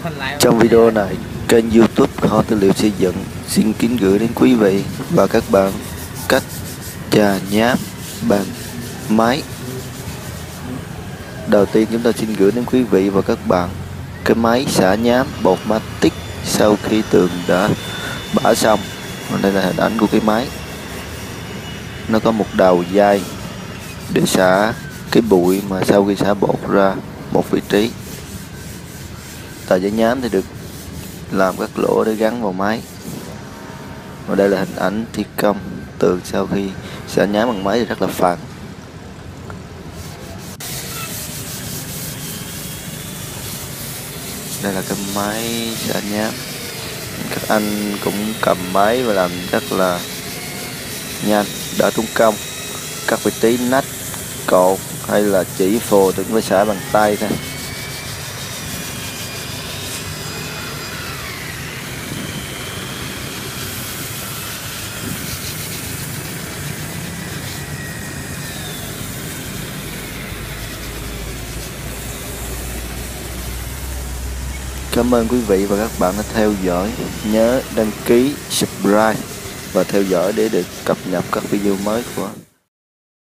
Trong video này, kênh YouTube Kho Tư liệu Xây dựng xin kính gửi đến quý vị và các bạn cách chà nhám bằng máy. Đầu tiên chúng ta xin gửi đến quý vị và các bạn cái máy xả nhám bột Matic sau khi tường đã bã xong. Và đây là hình ảnh của cái máy. Nó có một đầu dây để xả cái bụi mà sau khi xả bột ra một vị trí. Tờ giấy nhám thì được làm các lỗ để gắn vào máy. Và đây là hình ảnh thi công tường sau khi xả nhám bằng máy thì rất là phẳng. Đây là cái máy xả nhám. Các anh cũng cầm máy và làm rất là nhanh, đỡ tốn công. Các vị trí nách, cột hay là chỉ phù thì cũng phải xả bằng tay thôi. Cảm ơn quý vị và các bạn đã theo dõi. Nhớ đăng ký, subscribe và theo dõi để được cập nhật các video mới của